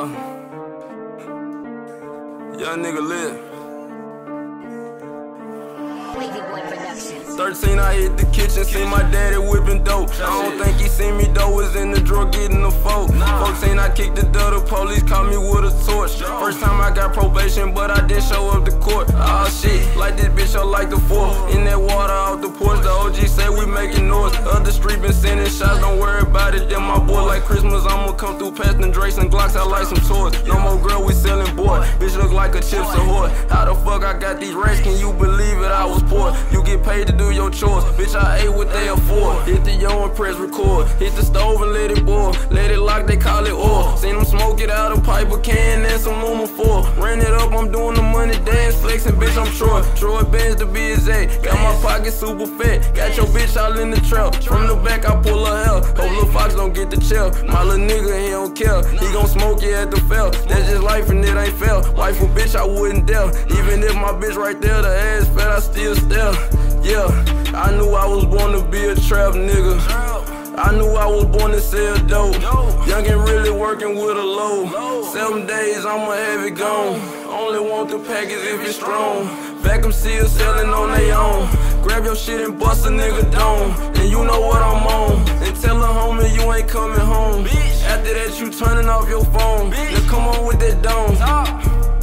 Yeah. Young nigga lit. 13, I hit the kitchen, see my daddy whipping dope. I don't think he seen me though, was in the drawer getting a folk. 14, I kicked the door, the police caught me with a torch. First time I got probation, but I didn't show up to court. Oh shit, like this bitch, I like the 4. In that water out the porch, the OG say we making noise. Other street been sending shots, don't worry about it. Then my boy like Christmas, I'ma come through passing Drakes and Glocks, I like some toys. No more girl, we selling boy. Bitch look like a Chips Ahoy. How the fuck I got these racks, can you believe it? I was poor. You get paid to do your chores. Bitch, I ate what they afford. Hit the yo and press record. Hit the stove and let it boil. Let it lock, they call it oil. Seen them smoke it out of pipe, a can and some Luma 4. Ran it up, I'm doing the money dance, flexing, bitch, I'm Troy Benz to be exact. Got my pocket super fat. Got your bitch all in the trap. From the back, I pull her hair. Hope Lil Fox don't get the chill. My little nigga, he don't care. He gon' smoke you at the fair. That's just life and it ain't fair. Wife a bitch, I wouldn't dare. Even if my bitch right there, the ass fat, I still stare. Yeah, I knew I was born to be a trap nigga. I knew I was born to sell dope. Young and really working with a low. 7 days, I'ma have it gone. Only want the package if it's strong. Vacuum seal selling on they own. Grab your shit and bust a nigga dome. And you know what I'm on. And tell a homie you ain't coming home. After that, you turning off your phone. Now come on with that dome.